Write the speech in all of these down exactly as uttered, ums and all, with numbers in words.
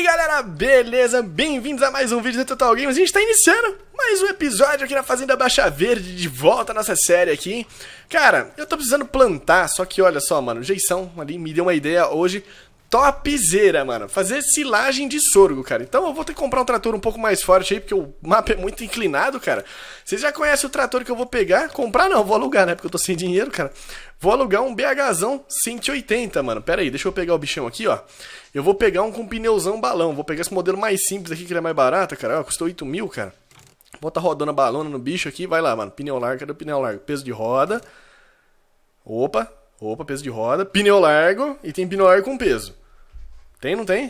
Galera, beleza? Bem-vindos a mais um vídeo do Total Games. A gente tá iniciando mais um episódio aqui na Fazenda Baixa Verde, de volta à nossa série aqui. Cara, eu tô precisando plantar, só que olha só, mano, o Jeição ali me deu uma ideia hoje topzera, mano. Fazer silagem de sorgo, cara. Então eu vou ter que comprar um trator um pouco mais forte aí, porque o mapa é muito inclinado, cara. Vocês já conhecem o trator que eu vou pegar? Comprar não, vou alugar, né? Porque eu tô sem dinheiro, cara. Vou alugar um BHzão cento e oitenta, mano. Pera aí, deixa eu pegar o bichão aqui, ó. Eu vou pegar um com pneuzão balão. Vou pegar esse modelo mais simples aqui, que ele é mais barato, cara. Ó, custou oito mil, cara. Vou tá rodando a balona no bicho aqui. Vai lá, mano. Pneu largo, cadê o pneu largo? Peso de roda. Opa, opa, peso de roda. Pneu largo. E tem pneu largo com peso. Tem, não tem?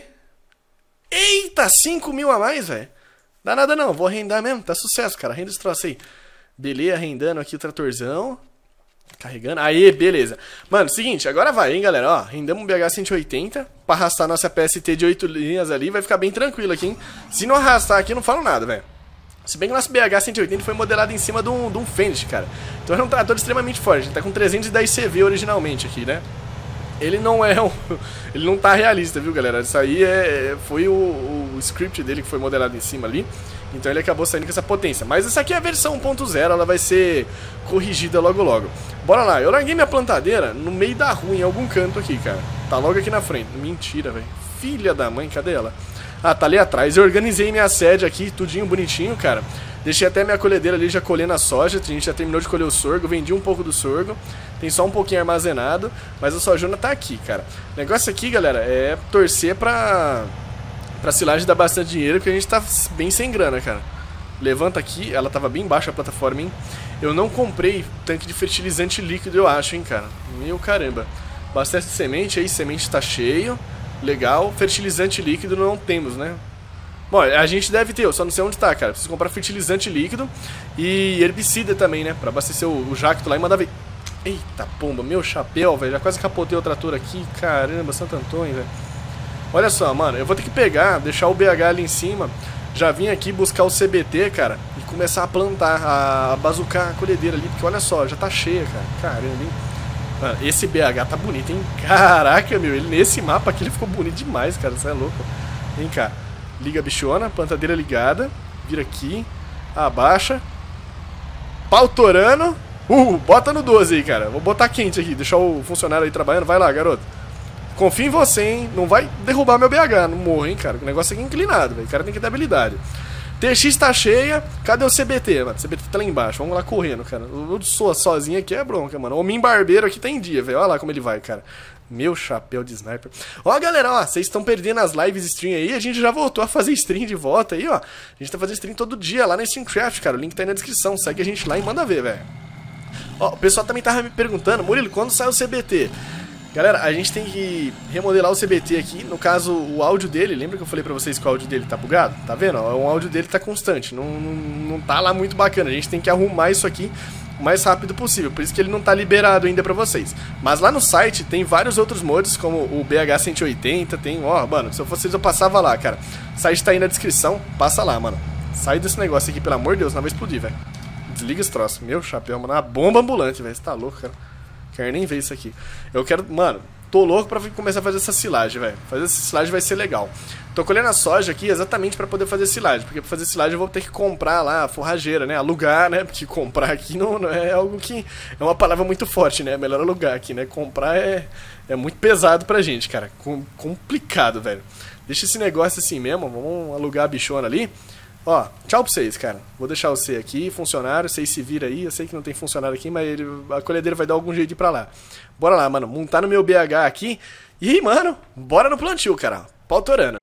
Eita, cinco mil a mais, velho. Dá nada não, vou arrendar mesmo. Tá sucesso, cara. Arrenda esse troço aí. Beleza, arrendando aqui o tratorzão. Carregando. Aê, beleza. Mano, seguinte, agora vai, hein, galera. Ó, rendamos um B H cento e oitenta pra arrastar nossa P S T de oito linhas ali. Vai ficar bem tranquilo aqui, hein. Se não arrastar aqui, eu não falo nada, velho. Se bem que o nosso B H cento e oitenta foi modelado em cima de um, de um Fendt, cara. Então é um trator extremamente forte. A gente tá com trezentos e dez C V originalmente aqui, né. Ele não é um... Ele não tá realista, viu, galera? Isso aí é, foi o, o script dele que foi modelado em cima ali. Então ele acabou saindo com essa potência. Mas essa aqui é a versão um ponto zero, ela vai ser corrigida logo logo. Bora lá, eu larguei minha plantadeira no meio da rua, em algum canto aqui, cara. Tá logo aqui na frente. Mentira, velho. Filha da mãe, cadê ela? Ah, tá ali atrás. Eu organizei minha sede aqui, tudinho bonitinho, cara. Deixei até minha colhedeira ali já colhendo a soja. A gente já terminou de colher o sorgo, vendi um pouco do sorgo. Tem só um pouquinho armazenado, mas a sojona tá aqui, cara. O negócio aqui, galera, é torcer pra... Pra silagem dar bastante dinheiro, porque a gente tá bem sem grana, cara. Levanta aqui, ela tava bem baixa a plataforma, hein. Eu não comprei tanque de fertilizante líquido, eu acho, hein, cara. Meu caramba. Bastante semente aí, semente tá cheio. Legal, fertilizante líquido não temos, né. Bom, a gente deve ter, eu só não sei onde tá, cara. Preciso comprar fertilizante líquido e herbicida também, né, pra abastecer o, o jacto lá e mandar ver. Eita pomba, meu chapéu, velho. Já quase capotei o trator aqui. Caramba, Santo Antônio, velho. Olha só, mano. Eu vou ter que pegar, deixar o B H ali em cima. Já vim aqui buscar o C B T, cara. E começar a plantar, a, a bazucar a colhedeira ali. Porque olha só, já tá cheia, cara. Caramba, hein. Mano, esse B H tá bonito, hein. Caraca, meu. Ele nesse mapa aqui ele ficou bonito demais, cara. Você é louco. Vem cá. Liga a bichona. Plantadeira ligada. Vira aqui. Abaixa. Pau torando. Uh, bota no doze aí, cara. Vou botar quente aqui, deixar o funcionário aí trabalhando. Vai lá, garoto. Confio em você, hein. Não vai derrubar meu B H, não morro, hein, cara. O negócio aqui é inclinado, velho. O cara tem que ter habilidade. T X tá cheia. Cadê o C B T, mano? O C B T tá lá embaixo. Vamos lá correndo, cara. Eu sou sozinho aqui é bronca, mano. O Homem Barbeiro aqui tá em dia, velho. Olha lá como ele vai, cara. Meu chapéu de sniper. Ó, galera, ó. Vocês estão perdendo as lives stream aí. A gente já voltou a fazer stream de volta aí, ó. A gente tá fazendo stream todo dia lá na Streamcraft, cara. O link tá aí na descrição. Segue a gente lá e manda ver, velho. Ó, o pessoal também tava me perguntando, Murilo, quando sai o C B T? Galera, a gente tem que remodelar o C B T aqui. No caso, o áudio dele, lembra que eu falei pra vocês que o áudio dele tá bugado? Tá vendo? Ó, o áudio dele tá constante, não, não, não tá lá muito bacana. A gente tem que arrumar isso aqui o mais rápido possível. Por isso que ele não tá liberado ainda pra vocês. Mas lá no site tem vários outros mods, como o B H cento e oitenta, tem... Ó, mano, se eu fosse vocês eu passava lá, cara. O site tá aí na descrição, passa lá, mano. Sai desse negócio aqui, pelo amor de Deus, não vai explodir, velho. Desliga esse troço. Meu chapéu, mano. Uma bomba ambulante, velho. Você tá louco, cara. Quero nem ver isso aqui. Eu quero... Mano, tô louco pra começar a fazer essa silagem, velho. Fazer essa silagem vai ser legal. Tô colhendo a soja aqui exatamente pra poder fazer silagem. Porque pra fazer silagem eu vou ter que comprar lá a forrageira, né? Alugar, né? Porque comprar aqui não, não é algo que... É uma palavra muito forte, né? É melhor alugar aqui, né? Comprar é, é muito pesado pra gente, cara. Com, complicado, velho. Deixa esse negócio assim mesmo. Vamos alugar a bichona ali. Ó, tchau pra vocês, cara. Vou deixar você aqui, funcionário, vocês se viram aí. Eu sei que não tem funcionário aqui, mas ele, a colhedeira vai dar algum jeito de ir pra lá. Bora lá, mano, montar no meu B H aqui. E, mano, bora no plantio, cara. Pau torando.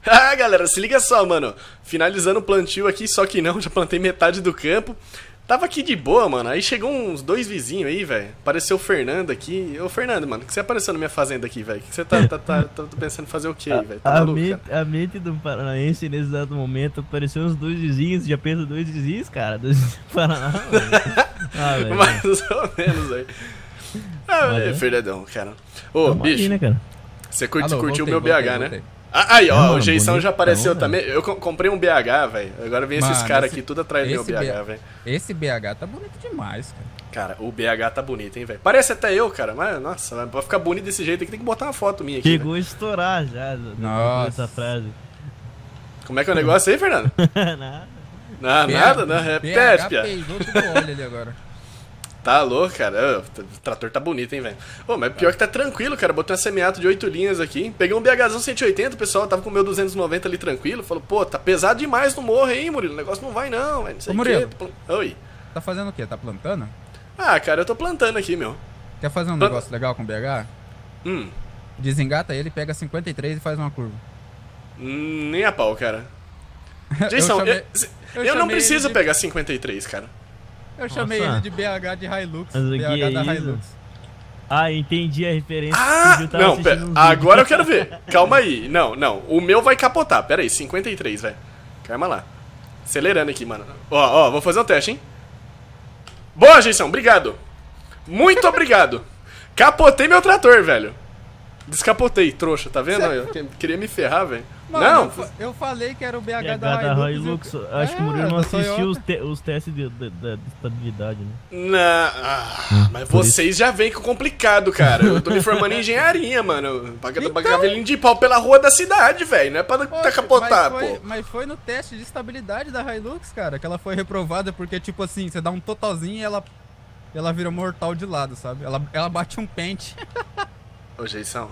Ah, galera, se liga só, mano. Finalizando o plantio aqui, só que não, já plantei metade do campo. Tava aqui de boa, mano. Aí chegou uns dois vizinhos aí, velho. Apareceu o Fernando aqui. Ô, Fernando, mano, o que você apareceu na minha fazenda aqui, velho? O que você tá, tá, tá, tá pensando em fazer o quê aí, velho? Tá a, maluco, mente, a mente do paranaense nesse exato momento apareceu uns dois vizinhos. Já pensa dois vizinhos, cara? Dois vizinhos do Paraná, velho. Ah, velho. Mais ou menos, velho. Ah, Olha. Fernandão, cara. Ô, Tamo bicho, aí, né, cara? você curte, Alô, curtiu o voltei, meu B H, voltei, né? voltei. Ah, aí, ó, É, o mano, Geisão bonitão, já apareceu velho. também. Eu co- comprei um B H, velho. Agora vem esses Mano, caras esse- aqui, tudo atrás do meu esse B H, B- velho. Esse B H tá bonito demais, cara. Cara, o B H tá bonito, hein, velho. Parece até eu, cara. Mas, nossa, pra ficar bonito desse jeito aqui, tem que botar uma foto minha aqui. Chegou velho. a estourar já. depois Nossa. dessa frase. Como é que é o negócio aí, Fernando? Nada. Não, nada, não. É B pé, H pia. peidou tudo o olho ali agora. Tá louco, cara. Ô, o trator tá bonito, hein, velho. Ô, mas pior que tá tranquilo, cara. Botei uma semiato de oito linhas aqui. Peguei um BHzão cento e oitenta, o pessoal tava com o meu duzentos e noventa ali tranquilo. Falou, pô, tá pesado demais no morro aí, Murilo. O negócio não vai não, velho. Não sei Ô, o Murilo. quê. Oi. Tá fazendo o quê? Tá plantando? Ah, cara, eu tô plantando aqui, meu. Quer fazer um Planta- negócio legal com o B H? Hum, Desengata ele, pega cinquenta e três e faz uma curva. hum, nem a pau, cara. Jason, eu, chamei- eu, eu não chamei preciso ele de- pegar cinquenta e três, cara. Eu chamei Nossa. ele de B H de Hilux. Mas o que B H é da isso? Hilux. Ah, entendi a referência. Ah, Eu tava não, assistindo pera, uns agora eu vídeos. quero ver. Calma aí. Não, não. O meu vai capotar. Pera aí, cinquenta e três, velho. Calma lá. Acelerando aqui, mano. Ó, ó, vou fazer um teste, hein. Boa, Jason, obrigado. Muito obrigado. Capotei meu trator, velho. Descapotei, trouxa, tá vendo? Eu que- queria me ferrar, velho. Mano, Não, eu, fa- eu falei que era o B H, B H da da Hilux. Hilux. e o- Acho que o É, Murilo não da assistiu Toyota. os, te- os testes de, de- de- de estabilidade, né? não. Ah, mas vocês já vêm com complicado, cara. Eu tô me formando em engenharia, mano. Paga Então- cavalinho de pau pela rua da cidade, velho. Não é pra Poxa, tá capotar, mas foi, pô. mas foi no teste de estabilidade da Hilux, cara, que ela foi reprovada porque, tipo assim, você dá um totalzinho e ela, ela vira mortal de lado, sabe? Ela, ela bate um pente. Ô, Geisão,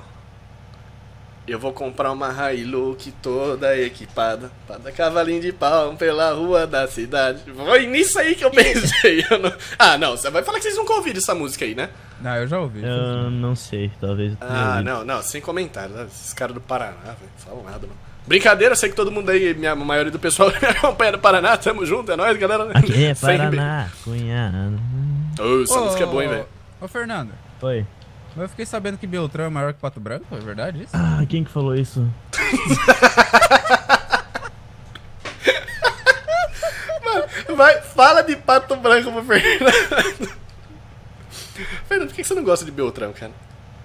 eu vou comprar uma Hilux toda equipada pra dar cavalinho de pau pela rua da cidade. Foi nisso aí que eu pensei. Eu não... Ah, não, você vai falar que vocês nunca ouviram essa música aí, né? Não, eu já ouvi. Eu não sei, talvez. eu tenha Ah, ouvido. não, não, sem comentário. Né? Esses caras do Paraná, velho, não falam nada, não. Brincadeira, eu sei que todo mundo aí, minha, a maioria do pessoal me acompanha do Paraná, tamo junto, é nóis, galera. Aqui é Sem- Paraná, Cunhã. Ô, essa Ô, música é boa, hein, velho. Ô, Fernando, Oi. mas eu fiquei sabendo que Beltrão é maior que Pato Branco, é verdade isso? Ah, quem que falou isso? Vai, fala de Pato Branco pro Fernando. Fernando, por que você não gosta de Beltrão, cara?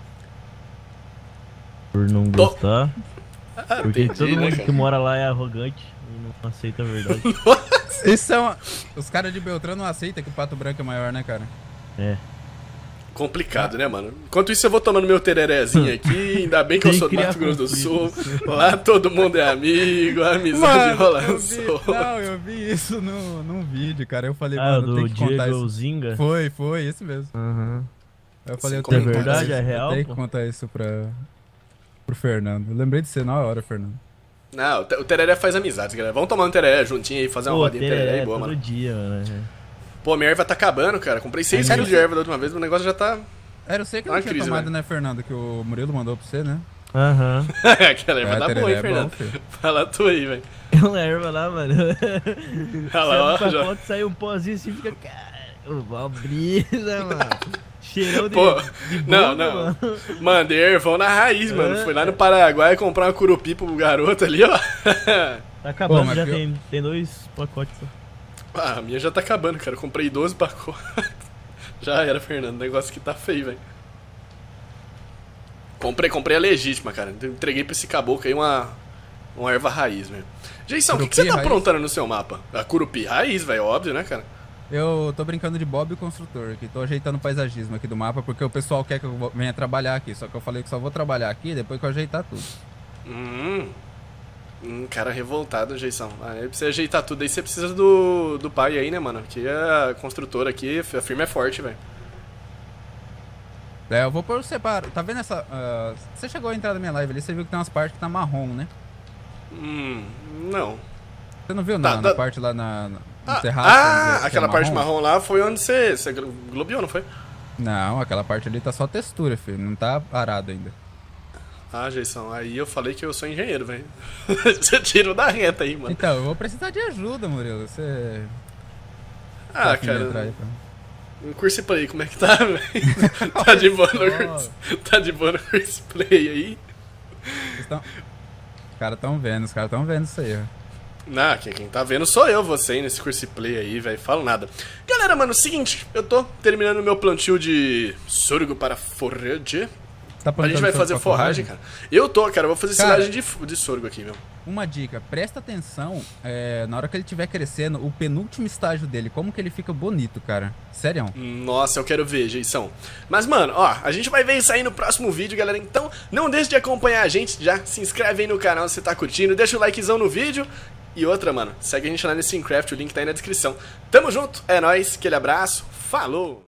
Por não Tô- gostar. Ah, Porque entendi, todo né, mundo cara? que mora lá é arrogante e não aceita a verdade. Isso são... Os caras de Beltrão não aceitam que o Pato Branco é maior, né, cara? É. Complicado, né, mano? Enquanto isso, eu vou tomando meu tererezinho aqui. Ainda bem que eu Sem sou do criar Mato Grosso do Sul. conflitos. Lá todo mundo é amigo, a amizade rola eu vi, solta. não, eu vi isso no, num vídeo, cara. Eu falei, Ah, mano, tem do que contar Diego isso. Zinga? Foi, foi, esse mesmo. Aham. Aí eu falei, eu Sim, tenho é que contar verdade, isso. é real, Eu tenho pô? que contar isso pra, pro Fernando. Eu lembrei de você na hora, Fernando. Não, o te- o tereré faz amizades, galera. Vamos tomar um tereré juntinho aí, fazer uma Pô, rodinha de tereré tereré aí, boa, todo mano. dia, mano. Pô, minha erva tá acabando, cara. Comprei seis É quilos de mesmo? erva da última vez, o negócio já tá... Era você que Ah, não tinha crise, tomado, velho. né, Fernando? Que o Murilo mandou pra você, né? Aham. Aquela erva É, tá tereré boa, hein, é bom, Fernando? filho. Fala tu aí, velho. Aquela erva lá, mano. Olha lá, ó, Sai um já- pacote, sai um pozinho assim, fica... Cara, uma brisa, mano. Cheirão de, Pô, de não, bomba, não. mano. Mandei ervão na raiz, mano. É. Fui lá no Paraguai comprar uma curupi pro garoto ali, ó. Tá acabando, Pô, mas já pior- tem, tem dois pacotes só. Ah, a minha já tá acabando, cara. Eu comprei doze pacotes. Já era, Fernando. O negócio aqui tá feio, velho. Comprei, comprei a legítima, cara. Entreguei pra esse caboclo aí uma, uma erva raiz, velho. Jason, o que, que você Curupi tá raiz? aprontando no seu mapa? A curupi raiz, velho, óbvio, né, cara? Eu tô brincando de Bob o Construtor aqui, tô ajeitando o paisagismo aqui do mapa, porque o pessoal quer que eu vo- venha trabalhar aqui, só que eu falei que só vou trabalhar aqui depois que eu ajeitar tudo. Hum. Hum, cara revoltado, Jason. Aí pra você ajeitar tudo aí, você precisa do, do pai aí, né, mano? Que a construtora aqui, a firma é forte, velho. É, eu vou por separado. Tá vendo essa... ah, você chegou a entrar na minha live ali, você viu que tem umas partes que tá marrom, né? Hum, não. Você não viu Tá, na, tá. na parte lá na, na- no Ah, terraço? ah, onde é- que aquela é parte marrom lá foi onde você, você globeou, não foi? Não, aquela parte ali tá só textura, filho, não tá arado ainda. Ah, Jason, aí eu falei que eu sou engenheiro, velho. Você tirou da reta aí, mano. Então, eu vou precisar de ajuda, Murilo. Você... Ah, tá cara... Um curso play, como é que tá, velho? Tá de boa no curso... Tá de boa no curso play aí? Estão... Os caras tão vendo, os caras tão vendo isso aí, ó. Não, quem tá vendo sou eu, você aí nesse curso play aí, velho. Falo nada. Galera, mano, seguinte, eu tô terminando meu plantio de sorgo para forragem. Tá A gente vai fazer forragem, cara. Eu tô, cara, eu vou fazer Cara, silagem de, de sorgo aqui, meu. Uma dica, presta atenção é, na hora que ele estiver crescendo, o penúltimo estágio dele, como que ele fica bonito, cara. Sério. Nossa, eu quero ver, Jason. Mas, mano, ó, a gente vai ver isso aí no próximo vídeo, galera. Então, não deixe de acompanhar a gente, já se inscreve aí no canal se você tá curtindo, deixa o likezão no vídeo. E outra, mano, segue a gente lá nesse Minecraft, o link tá aí na descrição. Tamo junto, é nóis, aquele abraço, falou!